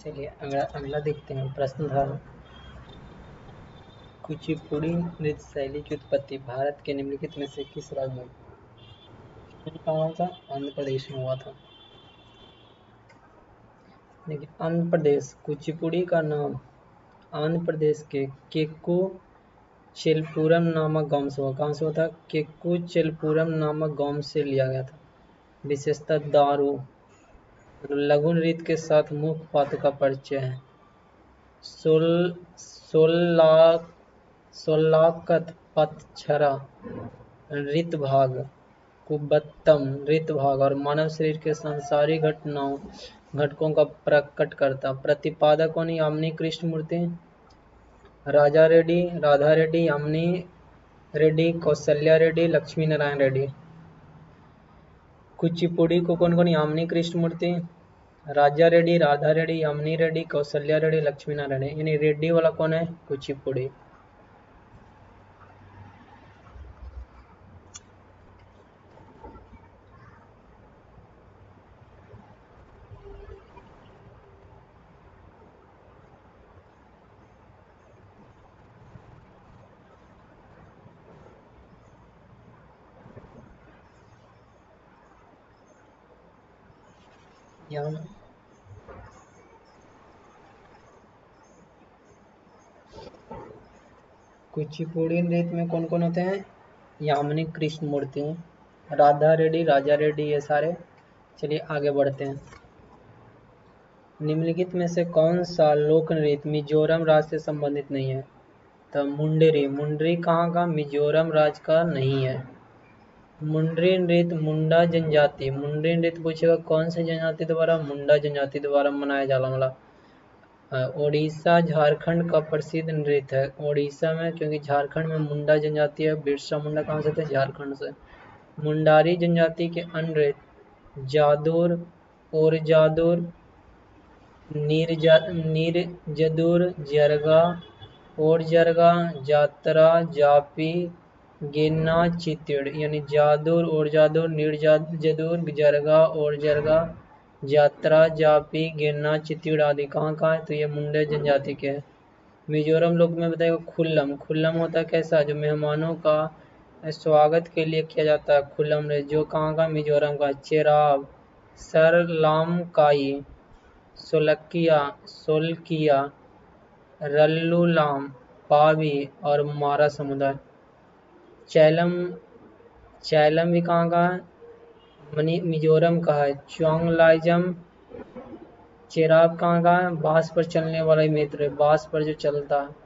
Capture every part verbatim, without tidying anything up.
चलिए अगला अगला देखते हैं प्रश्न था कुचिपुड़ी नृत्य शैली की उत्पत्ति भारत के निम्नलिखित में से किस राज्य में कहाँ हुआ था? आंध्र प्रदेश में हुआ था। देखिए आंध्र प्रदेश कुचिपुड़ी का नाम आंध्र प्रदेश के केक्कू चेलपुरम नामक गांव से हुआ। कहाँ से हुआ था? केक्कू चेलपुरम नामक गांव से लिया गया था। विशेषता दारू लघु नृत्य के साथ मुख्य पात्र का परिचय है। सोल सोलाक सोलाकत पतछरा नृत्य भाग कुबत्तम नृत्य भाग और मानव शरीर के सांसारिक घटनाओं घटकों का प्रकट करता। प्रतिपादक कौन? यामिनी कृष्णमूर्ति, राजा रेड्डी, राधा रेड्डी, यामिनी रेड्डी, कौशल्या रेड्डी, लक्ष्मी नारायण रेड्डी। कुचिपुड़ी को कौन कौन? यामिनी कृष्णमूर्ति, राजा रेड्डी, राधा रेड्डी, यामिनी रेड्डी, कौशल्या रेड्डी, लक्ष्मी नारायण रेड्डी। यानी रेड्डी वाला कौन है? कुचिपुड़ी। यहाँ कुचिपुड़ी नृत्य में कौन कौन होते हैं? यामिनी कृष्णमूर्ति, राधा रेड्डी, राजा रेड्डी, ये सारे। चलिए आगे बढ़ते हैं। निम्नलिखित में से कौन सा लोक नृत्य मिजोरम राज्य से संबंधित नहीं है? तो मुंडेरी मुंडरी कहाँ का? मिजोरम राज्य का नहीं है। मुंडरी नृत्य मुंडा जनजाति मुंडरी नृत्य पूछेगा कौन से जनजाति द्वारा? मुंडा जनजाति द्वारा मनाया जाने वाला ओडिशा झारखंड का प्रसिद्ध नृत्य है। ओडिशा में, क्योंकि झारखंड में मुंडा जनजाति है। बिरसा मुंडा कहाँ से थे? झारखंड से। मुंडारी जनजाति के अन्य नृत्य जादूर, और जादूर, नीरजा नीरजदूर, जरगा, और जरगा, जातरा, जापी, गेन्ना, चित्तिड़। यानी जादूर, और जादूर, नीरजदूर, जरगा, और जरगा, यात्रा, जापी, गेन्ना, चित्तिड़ आदि कहाँ कहाँ है? तो ये मुंडे जनजाति के हैं। मिजोरम लोग में बताइए खुल्लम खुल्लम होता है कैसा? जो मेहमानों का स्वागत के लिए किया जाता है खुल्लम नृत्य, जो कहाँ का? मिजोरम का। चेराव, सरलामकाई, सोलकिया सोलकिया, रल्लूलाम, पावी और मारा समुदाय। चैलम चैलम भी कहाँ का है? मनी मिजोरम का है। चोंगलाइजम चेराव कहाँ का है? बांस पर चलने वाला मित्र है, बांस पर जो चलता है।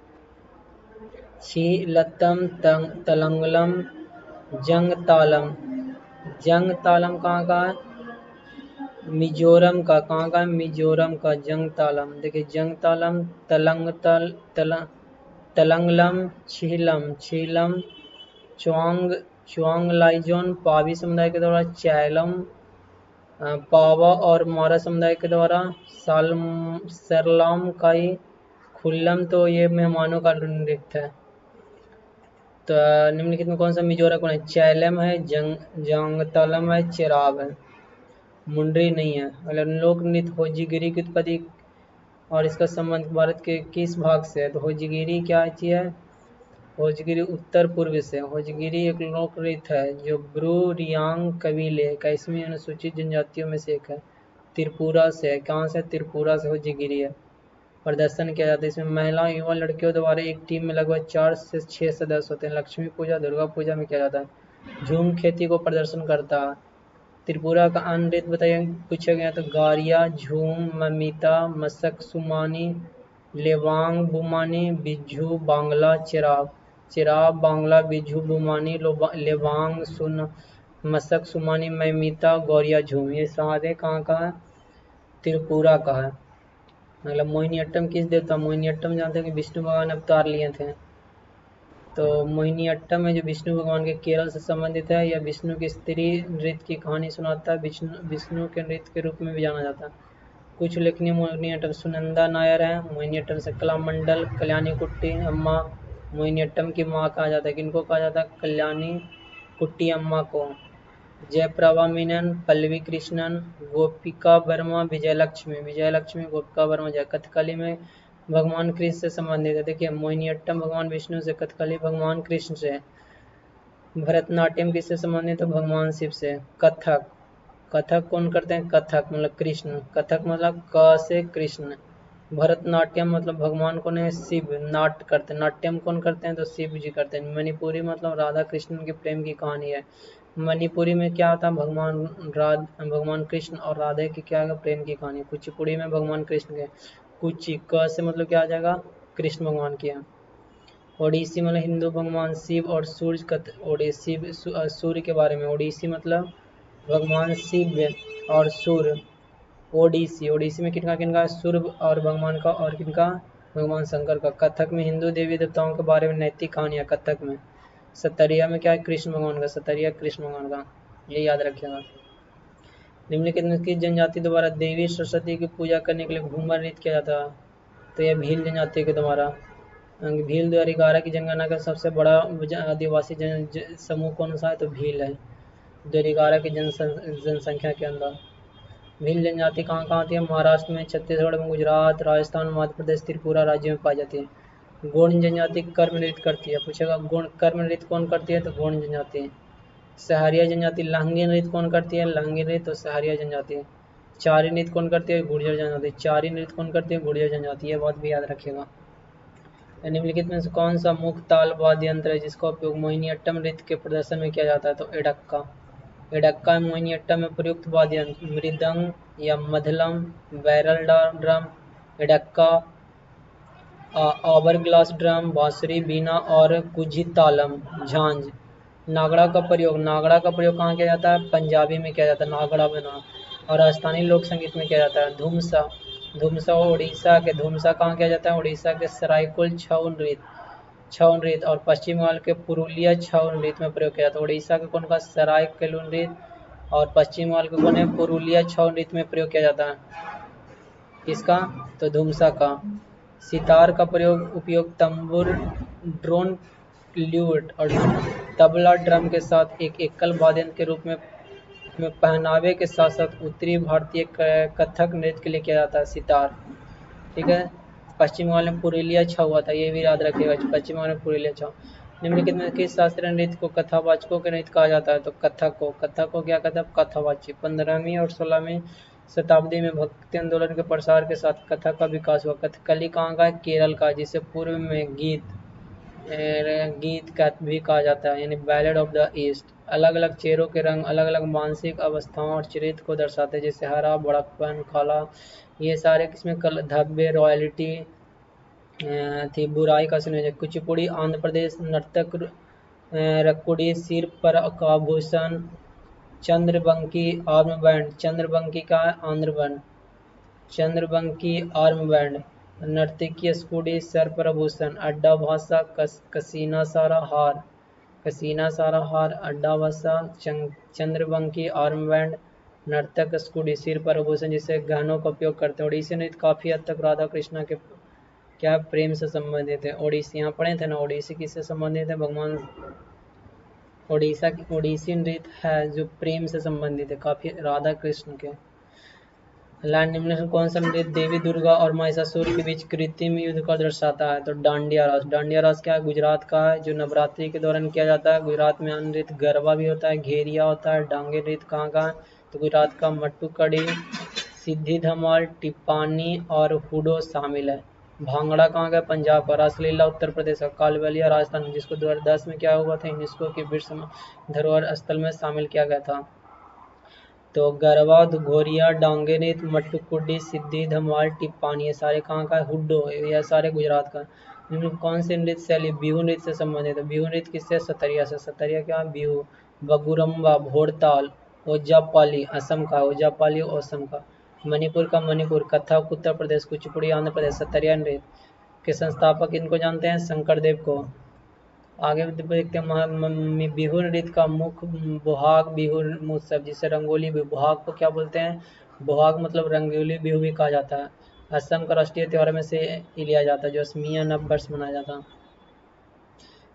छीलतम तलंगलम जंगतालम जंगतालम कहाँ का है? मिजोरम का। कहाँ का है? मिजोरम का जंगतालम। देखिए जंगतालम, तलंग तल तल तलंगलम, छीलम छीलम, च्वांग च्वांगलाइजोन पावी समुदाय के द्वारा, चैलम पावा और मारा समुदाय के द्वारा, सालम सरलामकाई, खुल्लम तो ये मेहमानों का नृत्य है। तो निम्नलिखित में कौन सा मिजोरम कौन है? चैलम है, जंग जंगतालम है, चेराव है, मुंडरी नहीं है। अगर लोक नृत्य होजीगिरी की उत्पत्ति और इसका संबंध भारत के किस भाग से है? तो होजीगिरी क्या चीज है? होजगिरी उत्तर पूर्व से। होजगिरी एक लोक नृत्य है जो ब्रू रियांग कबीले इक्कीसवीं अनुसूचित जनजातियों में से एक है। त्रिपुरा से है। कहाँ से? त्रिपुरा से होजगिरी है। प्रदर्शन किया जाता है इसमें महिला युवा लड़कियों द्वारा एक टीम में लगभग चार से छह सदस्य होते हैं। लक्ष्मी पूजा दुर्गा पूजा में किया जाता है। झूम खेती को प्रदर्शन करता है। त्रिपुरा का अन्य नृत्य बताइए पूछा गया तो गारिया, झूम, ममिता, मसक सुमानी, लेवांग बुमानी, बिज्जू, बांग्ला, चिराब। चिराब, बांग्ला, बिज्जू, बुमानी, लेवांग, सुन, मसक सुमानी, ममिता, गौरिया, झूम। ये सारे कहाँ का है? त्रिपुरा का है। मतलब मोहिनीअट्टम किस देवता? मोहिनीअट्टम जानते हैं कि विष्णु भगवान अवतार लिए थे। तो मोहिनीअट्टम है जो विष्णु भगवान के केरल से संबंधित है। यह विष्णु की स्त्री नृत्य की कहानी सुनाता है। विष्णु विष्णु के नृत्य के रूप में भी जाना जाता है। कुछ उल्लेखनीय मोहिनीअट्टम सुनंदा नायर है। मोहिनीअट्टम से कलामंडल, कल्याणी कुट्टी अम्मा मोहिनीअट्टम की माँ कहा जाता है। किनको कहा जाता है? कल्याणी कुट्टी अम्मा को। जयप्रभा मेनन, पल्लवी कृष्णन, गोपिका वर्मा, विजयलक्ष्मी विजयलक्ष्मी गोपिका वर्मा जय। कथकली में भगवान कृष्ण से संबंधित है। देखिए मोहिनीअट्टम भगवान विष्णु से, कथकली भगवान कृष्ण से। भरतनाट्यम किससे संबंधित है? भगवान शिव से। कथक कथक कौन करते हैं? कथक मतलब कृष्ण, कथक मतलब क से कृष्ण। भरतनाट्यम मतलब भगवान कौन है? शिव, नाट्य करते हैं। नाट्यम कौन करते हैं? तो शिव जी करते हैं। मणिपुरी मतलब राधा कृष्ण के प्रेम की कहानी है। मणिपुरी में क्या होता है? भगवान राध भगवान कृष्ण और राधे की क्या है? प्रेम की कहानी। कुचिपुड़ी में भगवान कृष्ण के। कुची क से मतलब क्या आ जाएगा? कृष्ण भगवान की है। ओडिसी मतलब हिंदू भगवान शिव और सूर्य कथ ओडिसी सूर्य के बारे में। ओडिसी मतलब भगवान शिव और सूर्य। ओडिसी ओडिसी में किनका किनका? सूर्य और भगवान का, और किनका? भगवान शंकर का। कथक में हिंदू देवी देवताओं के बारे में नैतिक कहानियाँ कथक में। सतरिया में क्या है? कृष्ण भगवान का। सतरिया कृष्ण भगवान का, ये याद रखिएगा। निम्नलिखित में किस जनजाति द्वारा देवी सरस्वती की पूजा करने के लिए घूमर नृत्य किया जाता है? तो यह भील जनजाति के द्वारा। भील द्वारा ग्यारह की जनगणना का सबसे बड़ा आदिवासी जन समूह कौन सा है? तो भील है, द्वारा की जन जनसंख्या के अंदर। भील जनजाति कहाँ कहाँ आती है? महाराष्ट्र में, छत्तीसगढ़ में, गुजरात, राजस्थान, मध्य प्रदेश, त्रिपुरा राज्य में पाई जाती है। गोंड जनजाति कर्म नृत्य करती है। पूछेगा गोंड कर्म नृत्य कौन करती है? तो गोंड जनजाति। सहरिया जनजाति लहंगी नृत्य कौन करती है? लहंगी नृत्य तो सहरिया जनजाति। चारी नृत्य कौन करती है? गुर्जर जनजाति। चारी नृत्य कौन करती है? गुर्जर जनजाति। ये बात भी याद रखिएगा। निम्नलिखित में से कौन सा मुख्य ताल वाद्य यंत्र है जिसका उपयोग मोहिनीअट्टम नृत्य के प्रदर्शन में किया जाता है? तो एडक्का। एडक्का मोहिनीअट्टम में प्रयुक्त वाद्य यंत्र मृदंग या maddalam, barrel drum, edakka, hourglass drum, बांसुरी, बीना और कुझितालम, झांझ। नागड़ा का प्रयोग नागड़ा का प्रयोग कहाँ किया जाता है? पंजाबी में किया जाता है, नागड़ा बना। और राजस्थानी लोक संगीत में किया जाता है। धुमसा धुमसा उड़ीसा के धुमसा कहाँ किया जाता है? उड़ीसा के सरायकुल छऊ नृत्य छऊ नृत्य और पश्चिम बंगाल के पुरुलिया छऊ नृत्य में प्रयोग किया जाता है। उड़ीसा के कौन का? सरायकुल नृत्य और पश्चिम बंगाल के कौन है? पुरुलिया छऊ नृत्य में प्रयोग किया जाता है। किसका? तो धुमसा का। सितार का प्रयोग उपयोग तंबूर, ड्रोन, ल्यूट और तबला ड्रम के साथ एक एकल वाद्य के रूप में में पहनावे के साथ साथ उत्तरी भारतीय कथक नृत्य के लिए किया जाता है। सितार, ठीक है। पश्चिम बंगाल में पुरुलिया छऊ हुआ था, ये भी याद रखिएगा। पश्चिम बंगाल में पुरुलिया छऊ। निम्नलिखित में किस शास्त्रीय नृत्य को कथावाचकों के नृत्य कहा जाता है? तो कथक को। कथक को क्या कहते हैं? कथावाची। पंद्रहवीं और सोलहवीं शताब्दी में भक्ति आंदोलन के प्रसार के साथ कथक का विकास हुआ। कथकली कहाँ का है? केरल का, जिसे पूर्व में गीत गीत का भी कहा जाता है, यानी बैलेड ऑफ द ईस्ट। अलग अलग चेहरों के रंग अलग अलग मानसिक अवस्थाओं और चरित्र को दर्शाते हैं, जैसे हरा, बड़कपन, काला, ये सारे किसमें? कल धब्बे, रॉयल्टी थी, बुराई का संयोजन। कुचिपुड़ी आंध्र प्रदेश। नर्तक रकुड़ी, सिर पर आभूषण। चंद्रबंकी आर्म बैंड। चंद्रबंकी का Andhra band. Chandrabanki arm band. नर्तकी स्कूडी, सर पर आभूषण। अड्डा भाषा कस, कसीना सारा हार कसीना सारा हार अड्डा भाषा। चंद्रबंकी आर्म बैंड, नर्तक स्कूडी, सिर पर आभूषण, जिससे गहनों का उपयोग करते हैं। ओडिसी नृत्य काफी हद तक राधा कृष्णा के क्या प्रेम से संबंधित है। ओडिसी यहाँ पढ़े थे ना, ओडिसी किससे संबंधित है? भगवान ओडिशा की ओडिसी नृत्य है जो प्रेम से संबंधित है, काफी राधा कृष्ण के। लैंड निम्न में कौन सा नृत्य देवी दुर्गा और महिषासुर के बीच कृत्रिम युद्ध का दर्शाता है? तो डांडिया रास। डांडिया रास क्या है? गुजरात का है, जो नवरात्रि के दौरान किया जाता है। गुजरात में नृत्य गरबा भी होता है, घेरिया होता है। डांगे नृत्य कहाँ का है? तो गुजरात का। मट्टुकड़ी, सिद्धि धमाल, टिप्पानी और हुडो शामिल है। भांगड़ा कहाँ का? पंजाब का। रासलीला उत्तर प्रदेश का। कालबेलिया राजस्थान, जिसको दो हजार दस में क्या हुआ था? यूनेस्को के विश्व धरोहर स्थल में शामिल किया गया था। तो गरबा, घोरिया, डांगे नृत्य, मट्टुकुडी, सिद्धि धमाल, टिप्पानी, ये सारे कहाँ का? हुड्डो, ये सारे गुजरात का। इनमें कौन सी नृत्य शैली बिहू नृत्य से संबंधित है? बिहू नृत्य किससे? सतरिया से। सतरिया क्या? बिहू। बगुरम्बा, भोरताल, ओजापाली असम का। ओजापाली असम का। मणिपुर का मणिपुर। कथक उत्तर प्रदेश। कुचिपुड़ी आंध्र प्रदेश। सतरिया नृत्य के संस्थापक इनको जानते हैं? शंकरदेव को। आगे देखते हैं बिहू नृत्य का मुख्य बोहाग बिहू उत्सव, जिसे रंगोली बिहू। बोहाग को क्या बोलते हैं? बोहाग मतलब रंगोली बिहू भी कहा जाता है। असम का राष्ट्रीय त्योहार में से लिया जाता है, जो असमिया नव वर्ष मनाया जाता है।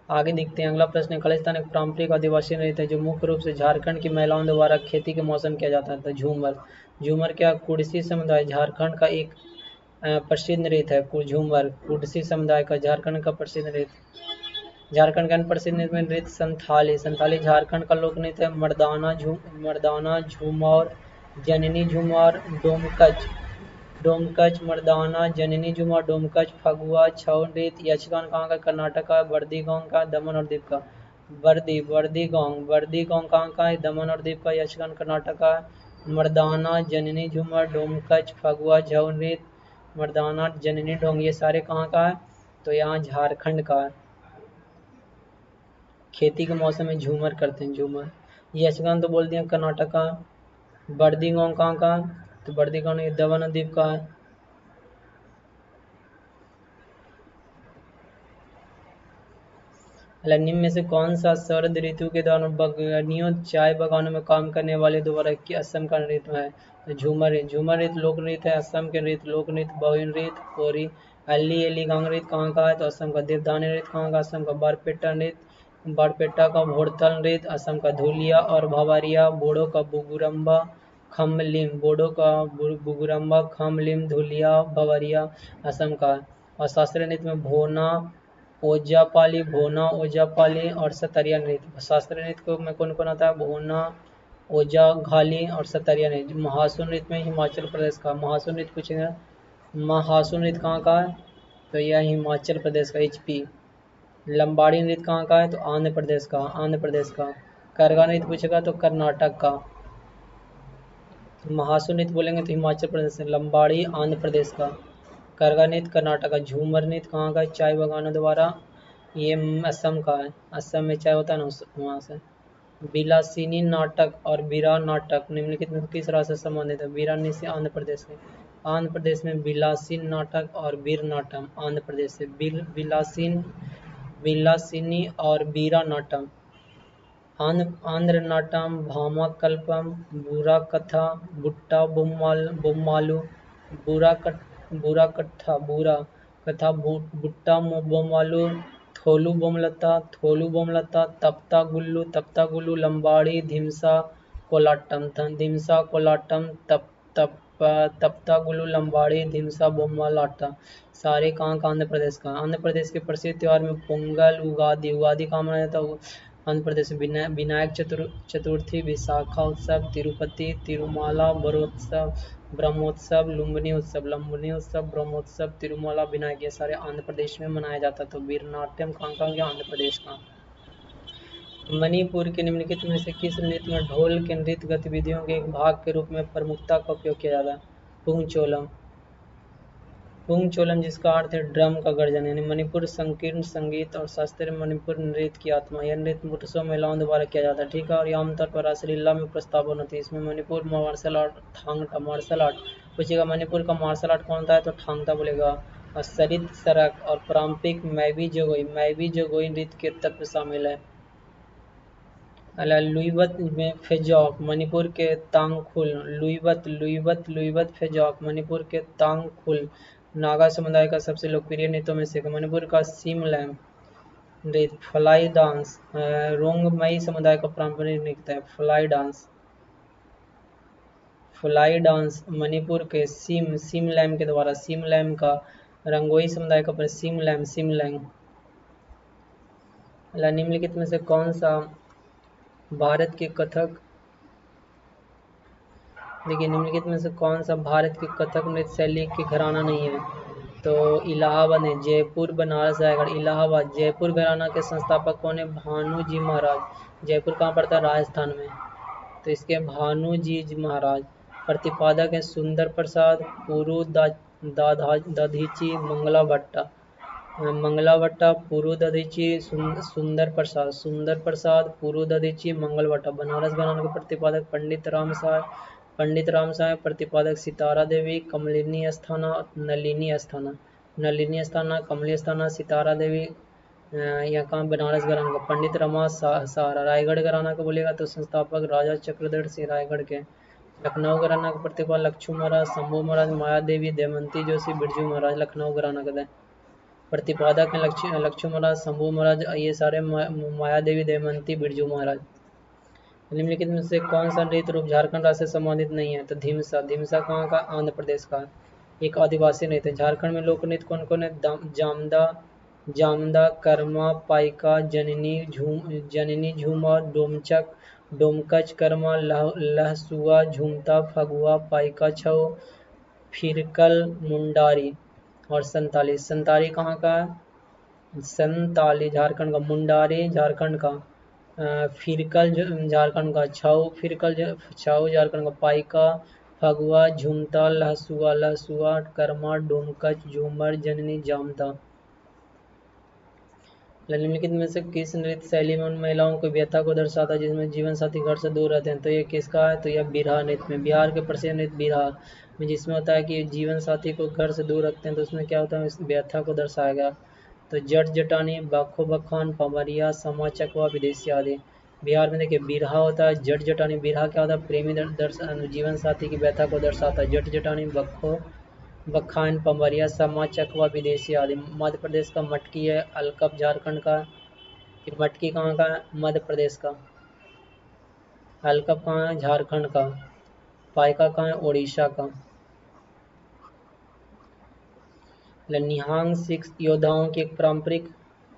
आगे देखते हैं अगला प्रश्न है, खालिस्तान एक पारंपरिक आदिवासी नृत्य है जो मुख्य रूप से झारखंड की महिलाओं द्वारा खेती के मौसम किया जाता है। तो झूमर, झूमर क्या कुर्सी समुदाय झारखंड का एक प्रसिद्ध नृत्य है। झूमर कुर्सी समुदाय का झारखंड का प्रसिद्ध नृत्य। झारखंड का प्रसिद्ध नृत्य नृत्य संथाली, संथाली झारखंड का लोक नृत्य है। मर्दाना झूम मर्दाना झूमर, जननी झूमर, डोमकच डोमकच, मर्दाना, जननी झूमर, डोमकच, फगुआ, छऊ नृत्य। यक्षगान कहाँ का? कर्नाटक का। बर्दी गांव का? दमन और दीव का। बर्दी बर्दी गांव बर्दी गांव कहाँ का है? दमन और दीव का। यक्षगान कर्नाटक का। मर्दाना, जननी झूमर, डोमकच, फगुआ, छऊ नृत्य, मर्दाना, जननी ढोंग, ये सारे कहाँ का है? तो यहाँ झारखंड का है। खेती के मौसम में झूमर करते हैं, झूमर। यक्षगान तो बोल दिया कर्नाटक का। बर्दी गांव कहाँ का? तो बर्दी गांव दमन और दीव का है। निम्न में से कौन सा शरद ऋतु के दौरान बगानियों चाय बागानों में काम करने वाले द्वारा असम का नृत्य है? तो झूमर नृत्य, झूमर नृत्य लोक नृत्य है। असम के नृत्य लोक नृत्य बहु नृत्य कोरी अली एली गांग नृत्य कहाँ का है? तो असम का। देवधानी नृत्य कहाँ का? असम का। बारपेटा नृत्य बारपेटा का। भोरतल नृत्य असम का। धुलिया और भवारिया बोडो का। बुगुरम्बा खमलिम बोडो का। बुगुरम्बा खमलिम धुलिया भवारिया असम का। और शास्त्रीय नृत्य में भोना ओजापाली, भोना ओजापाली और सतरिया नृत्य। शास्त्रीय नृत्य को में कौन कौन आता है? भोना, ओजा घाली और सतरिया नृत्य। महासु नृत्य में हिमाचल प्रदेश का। महासु नृत्य पूछेगा, महासु नृत्य कहाँ का है? तो यह हिमाचल प्रदेश का। एचपी। लंबाड़ी नृत्य कहाँ का है? तो आंध्र प्रदेश का। आंध्र प्रदेश का। करगा नृत्य पूछेगा तो कर्नाटक का। महासु नृत्य बोलेंगे तो हिमाचल प्रदेश से। लंबाड़ी आंध्र प्रदेश का। करगा नृत्य कर्नाटक का। झूमर नृत्य कहाँ का? चाय बागानों द्वारा, ये असम का है। असम में चाय होता है ना, वहाँ से। बिलासिनी नाटक और बीरा नाटक निम्नलिखित में किस राज्य से संबंधित है? बीरा से आंध्र प्रदेश के। आंध्र प्रदेश में बिलासीन नाटक और बीर नाटम आंध्र प्रदेश से। बिल बिलासीन बिलासिनी और बीरा नाटम आंध्र आंध्र नाटम, भामा कल्पम, बुरा कथा, बुट्टा बुम्माल बुम्मालू, बुरा कट बुरा कट्ठा बुरा कथा, बुट्टा बोमालू, थोलू बोमलता थोलू बोमलता, तप्ता गुल्लू तप्ता गुल्लू, लंबाड़ी, धिमसा कोलाटम धिमसा कोलाटम, तप तप तप्ता गुल्लू, लंबाड़ी, धिमसा बोमलाटा, सारे कहाँ का? आंध्र प्रदेश का। आंध्र प्रदेश के प्रसिद्ध त्यौहार में पोंगल, उगादि उगादि कहाँ मनाया जाता है? आंध्र प्रदेश में। विनायक चतुर्थी, विशाखा उत्सव, तिरुपति तिरुमाला, बरोत्सव, ब्रह्मोत्सव, लुम्बिनी उत्सव लुम्बिनी उत्सव, ब्रह्मोत्सव, तिरुमाला, विनायक, ये सारे आंध्र प्रदेश में मनाया जाता है। तो वीरनाट्यम कहाँ का गया? आंध्र प्रदेश का। मणिपुर के निम्नलिखित में से किस नृत्य में ढोल के नृत्य गतिविधियों के एक भाग के रूप में प्रमुखता का उपयोग किया जाता है? पुंगचोलम। पुंगचोलम जिसका अर्थ है ड्रम का गर्जन, यानी मणिपुर संकीर्ण संगीत और शास्त्रीय मणिपुर नृत्य की आत्मा। यह नृत्य पुरुषों महिलाओं द्वारा किया जाता है, ठीक है। और आमतौर पर रासलीला में प्रस्तावन होती है। इसमें Manipur martial art, Thangta martial art पूछेगा। मणिपुर का मार्शल आर्ट कौन सा है? तो थांगटा बोलेगा। और सरित सरक और पारंपरिक मैवी जोगोई मैवी जोगोई नृत्य के तत्व शामिल है। लुइवत में फेजौक मणिपुर के तांगखुल, लुइवत लुइवत लुइवत फेजौक मणिपुर के तांगखुल नागा समुदाय का सबसे लोकप्रिय नृत्यों में से। मणिपुर का सिमलैम नृत्य, फ्लाई डांस रोंगमई समुदाय का पारंपरिक नृत्य है। Fly dance fly dance Manipur के सिम सिमलैम के द्वारा, सिमलैम का। रंगोई समुदाय का सिमलैम सिमलैंग। निम्नलिखित में से कौन सा भारत के कथक देखिए निम्नलिखित में से कौन सा भारत के कथक नृत्य शैली के घराना नहीं है? तो इलाहाबाद है। जयपुर, बनारस, रायगढ़। इलाहाबाद जयपुर घराना के संस्थापक कौन है? भानु जी महाराज। जयपुर कहाँ पड़ता है? राजस्थान में। तो इसके भानु जी महाराज। प्रतिपादक है सुंदर प्रसाद, पुरु दधीची, मंगला भट्टा मंगला भट्टा, पुरु दधीची, सुंदर प्रसाद सुंदर प्रसाद, पुरु दधीची, मंगल भट्टा। बनारस घराना के प्रतिपादक पंडित राम साय पंडित राम साय। प्रतिपादक सितारा देवी, कमलिनी अस्थाना, नलिनी अस्थाना नलिनी अस्थाना, कमली अस्थाना, सितारा देवी। यहाँ कहाँ? बनारस घराना का। पंडित रमा सहारा। रायगढ़ घराना का बोलेगा तो संस्थापक राजा चक्रधर सिंह रायगढ़ के। लखनऊ घराना का प्रतिपादक लक्ष्मू महाराज, शंभू महाराज, माया देवी, दमयंती जोशी, बिरजू महाराज। लखनऊ घराना का प्रतिपादक हैं लक्ष्मी लक्ष्मी महाराज, शंभू महाराज, ये सारे माया देवी, दमयंती, बिरजू महाराज। निम्नलिखित में से कौन सा नृत्य रूप झारखंड राज्य से संबंधित नहीं है? तो धिमसा। धिमसा कहाँ का? आंध्र प्रदेश का एक आदिवासी नृत्य। झारखंड में लोक नृत्य कौन कौन है? जामदा, जामदा, कर्मा, पाइका, जननी झूम जननी झूमा, डोमचक, डोमकच, कर्मा, लह, लहसुआ, झूमता, फगुआ, पाइका, छऊ, फिरकल, मुंडारी और संताली। संताली कहाँ का? संताली झारखंड का। मुंडारी झारखंड का। फिरकल झारखंड का। छऊ फिरकल छऊ झारखंड का। पाइका, फगुआ, झुमता, लहसुआ लहसुआ, कर्मा, डोमकच, झूमर, जननी, जामता। निम्नलिखित में से किस नृत्य शैली में उन महिलाओं की व्यथा को दर्शाता है जिसमें जीवन साथी घर से दूर रहते हैं? तो ये किसका है? तो यह बिरहा नृत्य में। बिहार के प्रसिद्ध नृत्य बिरहा में जिसमें होता है कि जीवन साथी को घर से दूर रखते हैं, तो उसमें क्या होता है? इस व्यथा को दर्शाया गया। तो जट जटानी, बाखो बखान, पमरिया, समा चकवा, विदेशी आदि। बिहार में देखिए बिरहा होता है, जट जटानी। बिरहा क्या होता है? प्रेमी दर्शन जीवन साथी की व्यथा को दर्शाता है। जट जटानी, बखो बखान, पमरिया, समा चकवा, विदेशी आदि। मध्य प्रदेश का मटकी है। अलकप झारखंड का। मटकी कहाँ का है? मध्य प्रदेश का। अलकप कहाँ है? झारखंड का। पाइका कहाँ है? उड़ीसा का। निहंग सिख योद्धाओं की एक पारंपरिक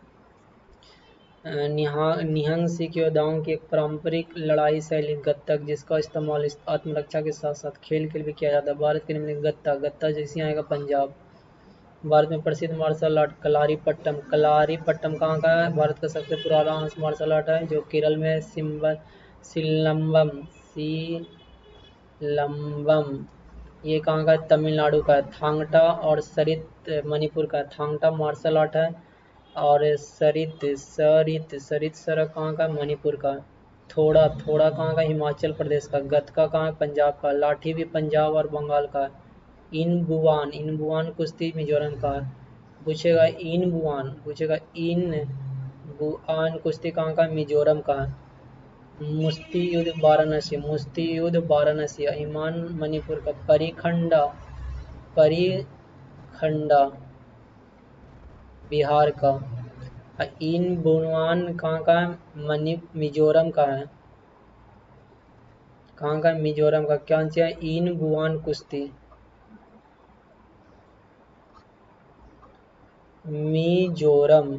निहंग सिख योद्धाओं की एक पारंपरिक लड़ाई शैली गत्तक, जिसका इस्तेमाल आत्मरक्षा के साथ साथ खेल के लिए भी किया जाता है। भारत के निम्न गत्ता। गत्ता जैसे आएगा पंजाब। भारत में प्रसिद्ध मार्शल आर्ट कलारी पट्टम। कलारी पट्टम कहाँ का है? भारत का सबसे पुराना मार्शल आर्ट है जो केरल में सिम्बल सिलम्बम सिलम्बम ये कहाँ का है? तमिलनाडु का है। थांगटा और सरित मणिपुर का है। थांगटा मार्शल आर्ट है और सरित सरित सरित सर कहाँ का? मणिपुर का। थोड़ा थोड़ा कहाँ का? हिमाचल प्रदेश का। गतका कहाँ है? पंजाब का। लाठी भी पंजाब और बंगाल का है। इन बुआन इन बुआन कुश्ती मिजोरम का है। पूछेगा इन बुआन पूछेगा इन बुआन कुश्ती कहाँ का? मिजोरम का है। मुश्ती युद्ध वाराणसी मुश्ती युद्ध वाराणसी। ईमान मणिपुर का। परिखंडा परिखंडा बिहार का। इन बुआन कहाँ का है? मणि मिजोरम का है। कहाँ का? मिजोरम का। क्या आंसर है? इन बुआन कुश्ती मिजोरम।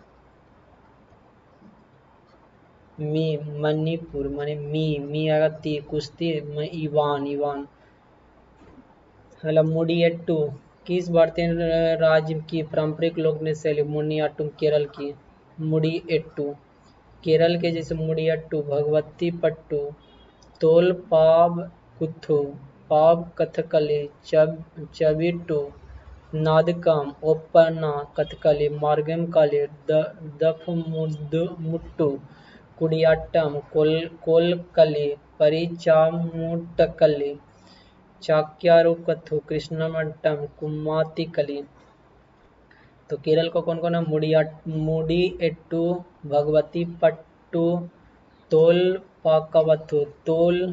मी मणिपुर माने मी मी आएगा ती कुश्ती इवान इवान। मतलब मुडियट्टू किस भारतीय राज्य की पारंपरिक लोक नृत्य शैली? मुनियाट्टू केरल की। मुडियट्टू केरल के जैसे मुडियट्टू, भगवती पट्टू, तोल पाव कुथु, पाव कथकली, चब चबिट्टू, नादकम, ओप्पना कथकली, मार्गम काली, दफ मुट्टू, कुडियाट्टम, कोल कोलकली, परिचामुट्टकली, चाक्यारू कथु, कृष्णमट्टम, कुम्मातिकली। तो केरल को कौन कौन है? मुडिया मुडियट्टू, भगवती पट्टू, तोल पाकवथु, तोल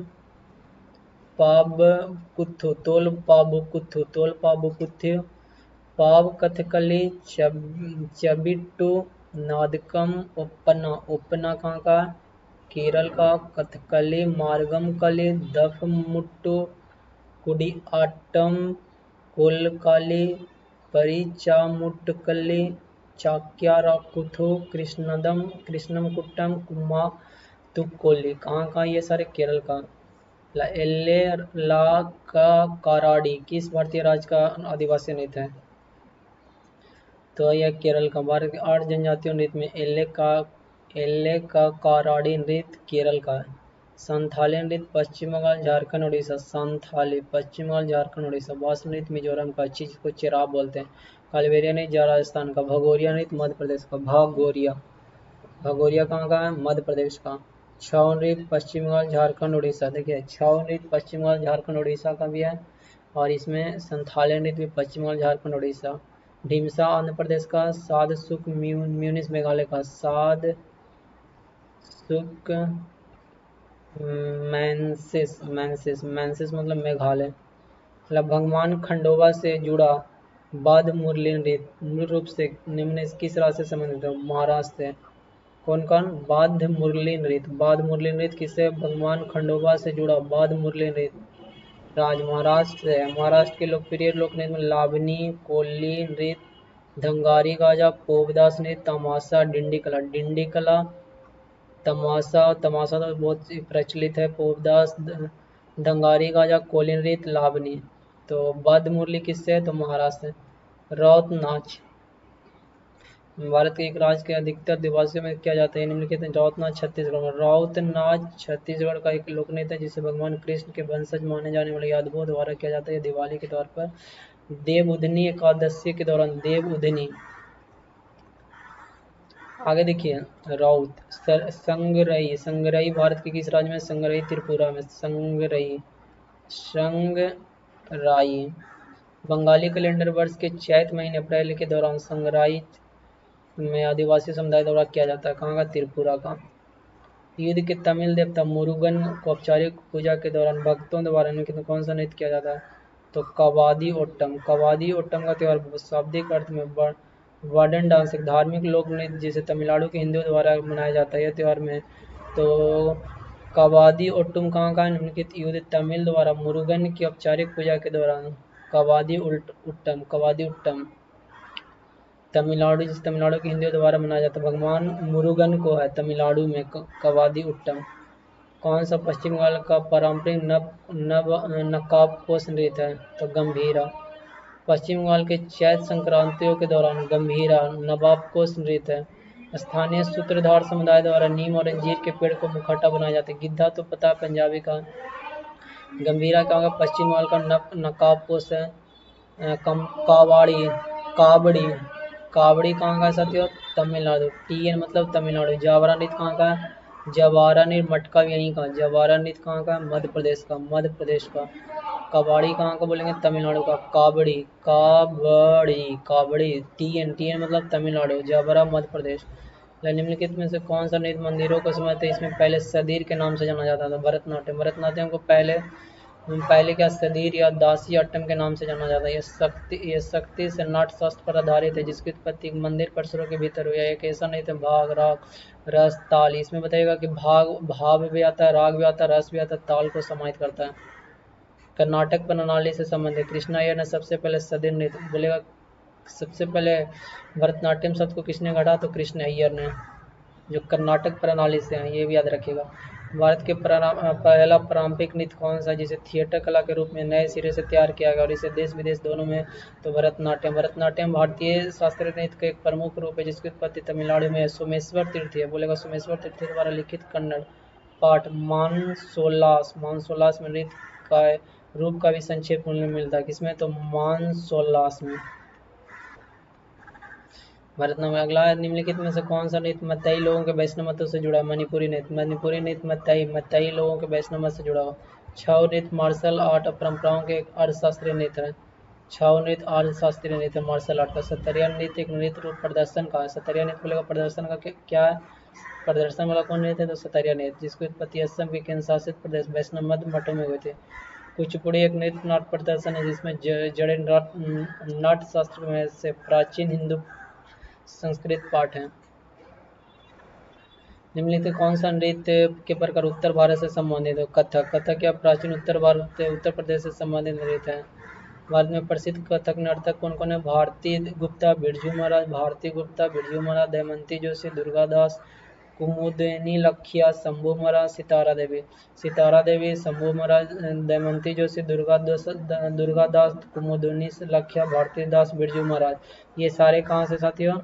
पाबकुथु, तोल पाबुकुथु, तोल पाबुकुथु, पाव कथकली, चब चबिट्टू, नादकम, ओप्पना। ओप्पना कहाँ का? केरल का। कथकली, मार्गम कली, दफ मुट्टू, कुडियाट्टम, कोलकाली, परिचामुट्टकली, चाक्याराकुथु, कृष्णदम कृष्णमकुट्टम, कुम्मातुक्कोली। कहाँ का? ये सारे केरल का। एल्ले ला का काराडी किस भारतीय राज्य का आदिवासी नृत्य है? तो यह केरल का। भारत के आठ जनजातियों नृत्य में एल्ले का एल्ले का काराडी नृत्य केरल का है। संथाली नृत्य पश्चिम बंगाल, झारखंड, उड़ीसा। संथाली पश्चिम बंगाल, झारखंड, उड़ीसा। बास नृत्य मिजोरम का। चीज को चिराब बोलते हैं। कालबेरिया नृत्य राजस्थान का। भगोरिया नृत्य मध्य प्रदेश का। भगोरिया भगोरिया कहाँ का है? मध्य प्रदेश का। छऊ नृत्य पश्चिम बंगाल, झारखंड, उड़ीसा। देखिए छऊ नृत्य पश्चिम बंगाल, झारखंड, उड़ीसा का भी है और इसमें संथाली नृत्य भी पश्चिम बंगाल, झारखंड, उड़ीसा। ढीमसा आंध्र प्रदेश का। साध सुख म्यूनिस मेघालय का। साध सुख मैंसिस मैंसिस मैंसिस मतलब मेघालय। मतलब भगवान खंडोबा से जुड़ा बाद मुरली नृत्य मूल रूप से निम्न किस राज्य से संबंधित है? महाराष्ट्र से। कौन कौन? बाद मुरली नृत्य। बाद मुरली नृत्य किससे? भगवान खंडोबा से जुड़ा बाद मुरली नृत्य राज महाराष्ट्र से है। महाराष्ट्र के लोकप्रिय लोक नृत्य में लावनी, कोल्ली नृत्य, धंगारी गाजा, पोवदास नृत्य, तमाशा, डिंडी कला। डिंडी कला, तमाशा, तमाशा तो बहुत प्रचलित है, पोवदास, धंगारी गाजा, कोल्ली नृत्य, लावनी। तो बाद मुरली किससे है? तो महाराष्ट्र से। राउत नाच भारत के एक राज्य के अधिकतर दिवसों में किया जाता है, निम्नलिखित में राउत नाच छत्तीसगढ़ में। राउत नाच छत्तीसगढ़ का एक लोक नृत्य है जिसे भगवान कृष्ण के वंशज माने जाने वाले यादवों द्वारा किया जाता है दिवाली के तौर पर, देव उधनी एकादशी के दौरान। देव उधनी। आगे देखिए राउत संगरई। संगरई भारत के किस राज्य में? संगरई त्रिपुरा में। संगरई संगराई बंगाली कैलेंडर वर्ष के चैत महीने अप्रैल के दौरान संगराई में आदिवासी समुदाय द्वारा किया जाता है। कहाँ का? त्रिपुरा का। युद्ध के तमिल देवता मुरुगन को औपचारिक पूजा के दौरान भक्तों द्वारा निम्नलिखित कौन सा नृत्य किया जाता है? तो कवादी ओट्टम। कवादी ओट्टम का त्यौहार शाब्दिक अर्थ में वार्डन डांस एक धार्मिक लोक नृत्य जिसे तमिलनाडु के हिंदुओं द्वारा मनाया जाता है यह त्यौहार में। तो कवादी ओट्टम कहाँ का? निम्नलिखित युद्ध तमिल द्वारा मुरुगन की औपचारिक पूजा के दौरान कवादी उट्टम। कवादी उट्टम तमिलनाडु जिस तमिलनाडु के हिंदुओं द्वारा मनाया जाता है, भगवान मुरुगन को है तमिलनाडु में कवादी उट्टम। कौन सा पश्चिम बंगाल का पारंपरिक नव नव नकाबपोश नृत्य है? तो गंभीरा। पश्चिम बंगाल के चैत संक्रांतियों के दौरान गंभीरा नवाबपोश नृत्य है। स्थानीय सूत्रधार समुदाय द्वारा नीम और अंजीर के पेड़ को मुखौटा बनाया जाता है। गिद्धा तो पता है पंजाबी का। गंभीरा क्या होगा? पश्चिम बंगाल का नव नकाबपोश है। कावाड़ी कावड़ी कावड़ी कहाँ का साथियों? तमिलनाडु। टी एन मतलब तमिलनाडु। जवारा नृत्य कहाँ का है? जवारा नृत्य मटका यहीं का। जवारा नृत्य कहाँ का? मध्य प्रदेश का। मध्य प्रदेश का। कबाड़ी कहाँ का बोलेंगे? तमिलनाडु का। Kavadi kavadi kavadi T N T N मतलब तमिलनाडु। जवारा मध्य प्रदेश। निम्नलिखित में से कौन सा नृत्य मंदिरों को समय थे इसमें पहले सदीर के नाम से जाना जाता था? भरतनाट्यम। भरतनाट्यम को पहले पहले क्या सदीर या दासी अट्टम के नाम से जाना जाता है। यह शक्ति यह शक्ति से नाट्य शास्त्र पर आधारित है जिसकी उत्पत्ति मंदिर परिसरों के भीतर हुई है। एक ऐसा नृत्य भाग राग रस ताल। इसमें बताइएगा कि भाग भाव भी आता है, राग भी आता है, रस भी आता है, ताल को समाहित करता है। कर्नाटक प्रणाली से संबंधित कृष्णा अय्यर ने सबसे पहले सदीर नृत्य बोलेगा। सबसे पहले भरतनाट्यम शब्द को किसने गढ़ा? तो कृष्ण अय्यर ने, जो कर्नाटक प्रणाली से हैं, ये भी याद रखिएगा। भारत के पहला पारंपरिक नृत्य कौन सा जिसे थिएटर कला के रूप में नए सिरे से तैयार किया गया और इसे देश विदेश दोनों में? तो भरतनाट्यम। भरतनाट्यम भारतीय शास्त्रीय नृत्य का एक प्रमुख रूप है जिसकी उत्पत्ति तमिलनाडु में है। सोमेश्वर तीर्थ है बोलेगा। सोमेश्वर तीर्थ द्वारा लिखित कन्नड़ पाठ मानसोल्लास। मानसोल्लास में नृत्य का रूप का भी संक्षेप मिलता है। किसमें? तो मानसोल्लास में। भारतनाट्यम। अगला निम्नलिखित में से कौन सा नृत्य मतई लोगों के वैष्णव मतों से जुड़ा है? मणिपुरी नृत्य। मणिपुरी नृत्य मतई मतई लोगों के वैष्णव मत से जुड़ा हो। छऊ नृत्य मार्शल आर्ट और परंपराओं के एक अर्थशास्त्रीय नृत्य है। छऊ नृत्य अर्थशास्त्रीय नृत्य मार्शल आर्ट का। सतरिया नृत्य एक नृत्य रूप प्रदर्शन का है। सतरिया नृत्य बोलेगा प्रदर्शन का क्या है? प्रदर्शन वाला कौन नृत्य है? तो सतरिया नृत्य जिसकी उत्पत्ति असम के केंद्र शासित प्रदेश वैष्णव मत मठों में हुए थे। कुचिपुड़ी एक नृत्य नाट्य प्रदर्शन है जिसमें जड़े नाट्य शास्त्र में से प्राचीन हिंदू संस्कृत पाठ है। निम्नलिखित कौन सा नृत्य के प्रकार उत्तर भारत से संबंधित है? कथक। कथक या प्राचीन उत्तर भारत उत्तर प्रदेश से संबंधित नृत्य है। भारत में प्रसिद्ध कथक नर्तक कौन कौन है? भारती गुप्ता, बिरजू महाराज। भारती गुप्ता, बिरजू महाराज, दमयंती जोशी, दुर्गा दास, कुमुदिनी लखिया, शंभू महाराज, सितारा देवी। सितारा देवी, शंभू महाराज, दमयंती जोशी, दुर्गा दास दुर्गा दास कुमुदिनी लखिया, भारती दास, बिरजू महाराज। ये सारे कहाँ से साथियों?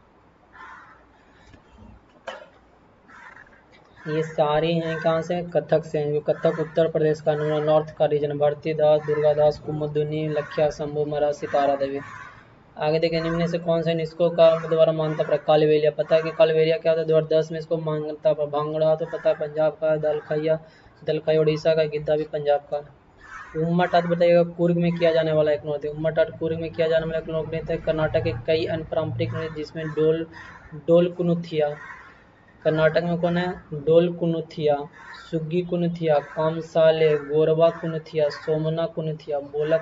ये सारे हैं कहाँ से? कथक से हैं, जो कथक उत्तर प्रदेश का नॉर्थ का रीजन। भारती दास, दुर्गा दास, कुमुदिनी लखिया, शंभू महाराज, सितारा देवी। आगे देखें निम्न से कौन सा इसको का द्वारा मानता पर? कालबेलिया। पता है कि कालबेलिया क्या होता है? दो हज़ार दस में इसको मानता पर। भांगड़ा तो पता है पंजाब का। दलखैया दलखैया उड़ीसा का। गिद्धा भी पंजाब का। उम्मट आठ बताइएगा कुर्ग में किया जाने वाला एक नृत्य। उम्मट आठ कुर्ग में किया जाने वाला एक लोक नृत्य है। कर्नाटक के कई अन्य पारंपरिक नृत्य जिसमें डोल डोल कुनुथिया। कर्नाटक में कौन है? डोल कुनुथिया, सुग्गी कुनुथिया, कामसाले, गोरवा कुनुथिया, सोमना कुनुथिया, बोलक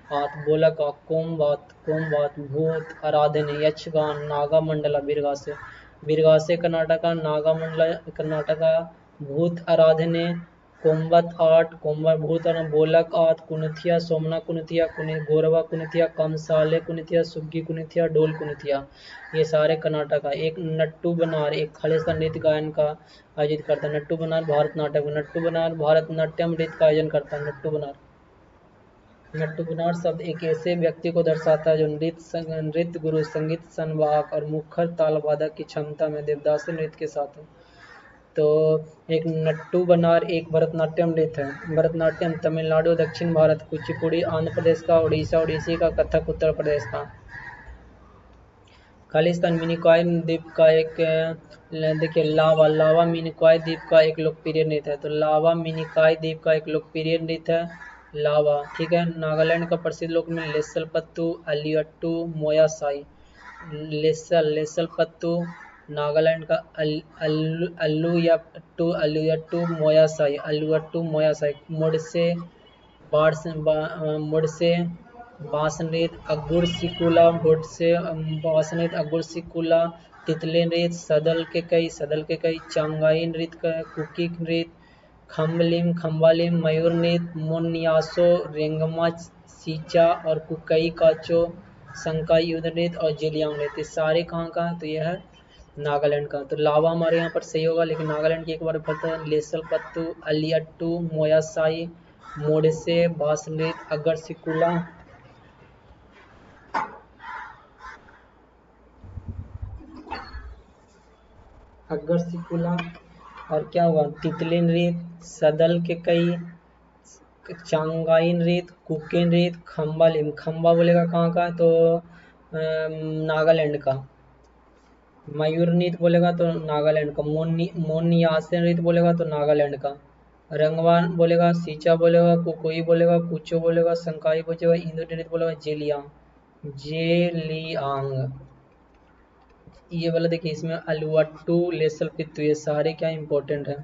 आत बोलक आ कोमवात कोमवात भूत आराधने यक्षगान नागामंडला बिरगासे बिरगासे कर्नाटका नागामंडला कर्नाटका भूत आराधने कोम्बत आठ कोम्बर भूत बोलक आठ कुनथिया सोमना कुनथिया कुनि गोरवा कुनथिया कमसाले कुनथिया सुग्गी कुनथिया डोल कुनथिया ये सारे कर्नाटक का। एक नट्टू बनार एक खालिस्तान नृत्य गायन का आयोजित करता है। नट्टू बनार भारत नाटक नट्टू बनार भारत नाट्यम नृत्य का आयोजन करता है। नट्टू बनार नट्टू बनार शब्द एक ऐसे व्यक्ति को दर्शाता है जो नृत्य नृत्य गुरु संगीत संवाहक और मुखर तालवादक की क्षमता में देवदासी नृत्य के साथ है। तो एक नट्टू बनार एक भरतनाट्यम नृत्य है। भरतनाट्यम तमिलनाडु दक्षिण भारत, कुचिपुड़ी आंध्र प्रदेश का, उड़ीसा ओडिसी का, कथक उत्तर प्रदेश का। खालिस्तान मिनिकॉय द्वीप का एक देखिए लावा लावा मिनिकॉय द्वीप का एक लोकप्रिय नृत्य है। तो लावा मिनिकॉय द्वीप का एक लोकप्रिय नृत्य है लावा, ठीक है। नागालैंड का प्रसिद्ध लोक नृत्य लेसल पत्तू अलियट्टू मोयासाई। लेसल लेसल पत्तू नागालैंड का अल्लू या टू अल्लुयट्टू मोयासाई अल्लुयट्टू मोयासाई। मुड़से बार्स मुड़से बांसनृत्य अगुर सिकुला मुड़से बांसनृत्य अगुर सिकुला। तितले नृत्य सदल के कई सदल के कई। चांगाई नृत्य कुकी नृत्य खम्बलिम खम्बालिम। मयूर नृत्य मोन्यासो रेंगमा सीचा और कुकई काचो। संकाई युद्ध नृत्य और जेलियांग नृत्य सारे कहाँ का, तो यह है नागालैंड का। तो लावा हमारे यहाँ पर सही होगा, लेकिन नागालैंड की एक बार पता है लेसल पत्तू अलियट्टू मोयासाई मोड़से बांस नृत्य अगर सिकुला। अगर सिकुला और क्या होगा तितली नृत्य सदल के कई चांगाई नृत्य कुके नृत्य खम्बालिम। खम्बा बोलेगा कहाँ का, तो नागालैंड का। मयूर नृत्य बोलेगा तो नागालैंड का। मोनी मोनियासे नृत्य बोलेगा तो नागालैंड का। रंगवान बोलेगा, सीचा बोलेगा, कुकोई बोलेगा, कुचो बोलेगा, संकाई बोलेगा, इंदु नृत्य बोलेगा जेलियांग जेलियांग। ये वाला देखिए इसमें अलुवट्टू लेसल पित्तू ये सारे क्या इंपॉर्टेंट है।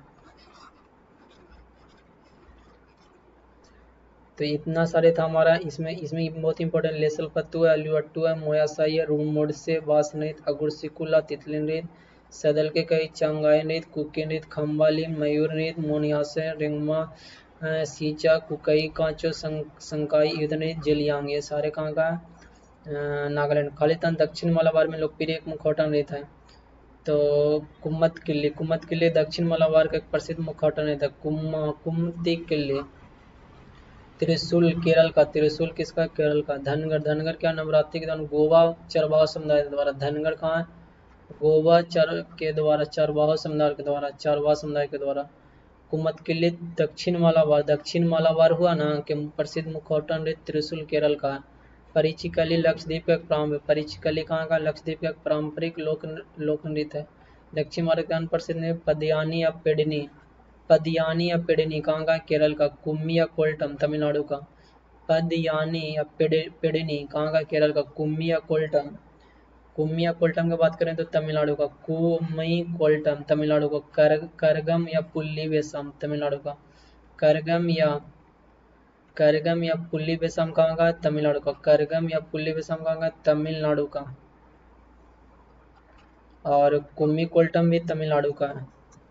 तो इतना सारे था हमारा इसमें इसमें बहुत इंपॉर्टेंट लेसल पत्तू है अलुवट्टू है मोयासाई है रूमोड से बास नृत्य अगुर सिकुला तितली नृत्य सदल के कई चांगाई नृत्य कुकी नृत्य खम्बालिम मयूर नृत्य मोनियासे रिंगमा सीचा कुकई कांचो संकाई युद्ध नृत्य जेलियांग ये सारे कहाँ का नागालैंड। खालिस्तान दक्षिण मलाबार में लोकप्रिय एक मुखौटा नृत्य है। तो कुम्मत किले कुम्मत किले दक्षिण मलाबार का एक प्रसिद्ध मुखौटा नृत्य है। कुम्मा कुम्मती किले। त्रिशूल केरल का त्रिशूल किसका केरल का। धनगढ़ धनगढ़ क्या नवरात्रि के दौरान गोवा चरवाहा समुदाय द्वारा। धनगढ़ कहाँ है गोवा चर के द्वारा चरवाहा समुदाय के द्वारा चरवाहा समुदाय के द्वारा। कुम्मत किले दक्षिण मालाबार दक्षिण मालाबार हुआ ना कि प्रसिद्ध मुखौटा नृत्य त्रिशूल केरल का। परिचिकली लक्षद्वीप का एक पारंपरिक परिचिकली कहाँ का लक्षद्वीप का एक पारंपरिक लोक लोक नृत्य है। दक्षिण भारत का प्रसिद्ध नृत्य पदियानी या पेडनी पदियानी या पेडनी कहाँ का केरल का। कुम्मी या कोल्टम तमिलनाडु का। पदियानी या पेडनी कहाँ का केरल का। कुम्मी या कोल्टम कुम्मी या कोल्टम की बात करें तो तमिलनाडु का। कुम्मी कोल्टम तमिलनाडु का। कर करगम या पुल्ली वेसम तमिलनाडु का। करगम या करगम या पुल्ली वेसम कहाँ का तमिलनाडु का। करगम या पुल्ली वेसम कहाँ का तमिलनाडु का। और कुम्मी कोल्टम भी तमिलनाडु का है।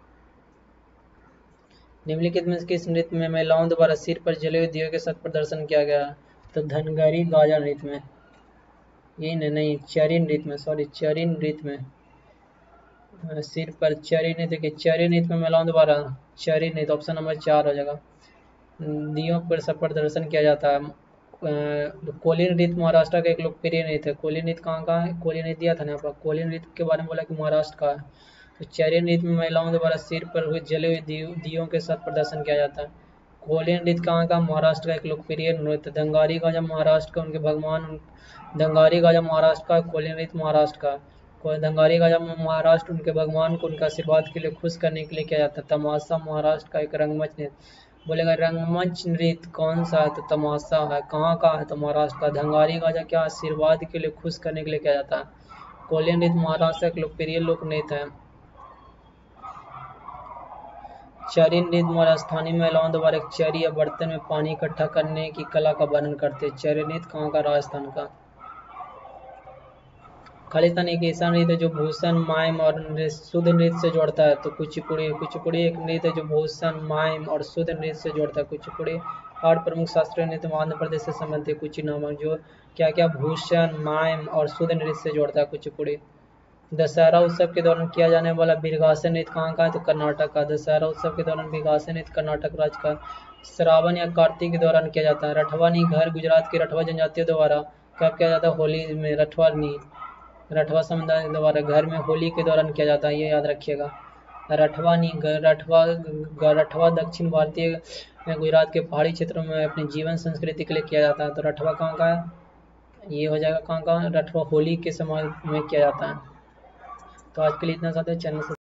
निम्नलिखित में किस नृत्य में महिलाओं द्वारा सिर पर जले हुए दियों के साथ प्रदर्शन किया गया। तो धनगरी गाजा नृत्य में ये नहीं, नहीं चरी नृत्य में सॉरी चरी नृत्य में सिर पर चरी नृत्य के चरी नृत्य में महिलाओं द्वारा चरी नृत्य ऑप्शन नंबर चार हो जाएगा दियों पर सब प्रदर्शन किया जाता है। कोली नृत्य महाराष्ट्र का एक लोकप्रिय नृत्य है। कोली नृत्य कहाँ का है कोली नृत्य दिया था ना पर कोली नृत्य के बारे में बोला कि महाराष्ट्र का है। तो चैरियन नृत्य में महिलाओं द्वारा सिर पर हुए जले हुए दियों के साथ प्रदर्शन किया जाता है। कोली नृत्य कहाँ का महाराष्ट्र का एक लोकप्रिय नृत्य। दंगारी गाजा महाराष्ट्र का उनके भगवान दंगारी गाजा महाराष्ट्र का। कोली नृत्य महाराष्ट्र का। दंगारी गाजा महाराष्ट्र उनके भगवान को उनके आशीर्वाद के लिए खुश करने के लिए किया जाता है। तमाशा महाराष्ट्र का एक रंगमंच नृत्य बोलेगा रंगमंच नृत्य कौन सा है तो तमाशा है। कहाँ का है तो महाराष्ट्र का। दंगारी गाजा क्या आशीर्वाद के लिए खुश करने के लिए किया जाता है। कोली नृत्य महाराष्ट्र का एक लोकप्रिय लोक नृत्य है। चरी नृत्य में स्थानीय महिलाओं द्वारा एक चरी या बर्तन में पानी इकट्ठा करने की कला का वर्णन करते हैं। चरी नृत्य कहाँ का? राजस्थान का। खालिस्तान एक ऐसा नृत्य है जो भूषण, माइम और शुद्ध नृत्य से जोड़ता है। तो कुचिपुड़ी कुचिपुड़ी एक नृत्य है जो भूषण, माइम और शुद्ध नृत्य से जोड़ता है। कुचिपुड़ी आठ प्रमुख शास्त्रीय नृत्य आंध्र प्रदेश से संबंधित है। कुची नामक जो क्या क्या भूषण, माइम और शुद्ध नृत्य से जोड़ता है। कुचिपुड़ी। दशहरा उत्सव के दौरान किया जाने वाला बीरगासे नृत्य कहाँ का है? तो कर्नाटक का। दशहरा उत्सव के दौरान बीरगासे नृत्य कर्नाटक राज्य का श्रावण या कार्तिक के दौरान किया जाता है। रठवानी घर गुजरात की रठवा जनजातियों द्वारा कब किया जाता है? होली में। रठवानी रठवा समुदाय द्वारा घर में होली के दौरान किया जाता है, ये याद रखिएगा। रठवानी रठवा रठवा दक्षिण भारतीय गुजरात के पहाड़ी क्षेत्रों में अपनी जीवन संस्कृति के लिए किया जाता है। तो रठवा कहाँ का है? ये हो जाएगा कहाँ का? रठवा होली के समय में किया जाता है। तो आज के लिए इतना ज़्यादा। चैनल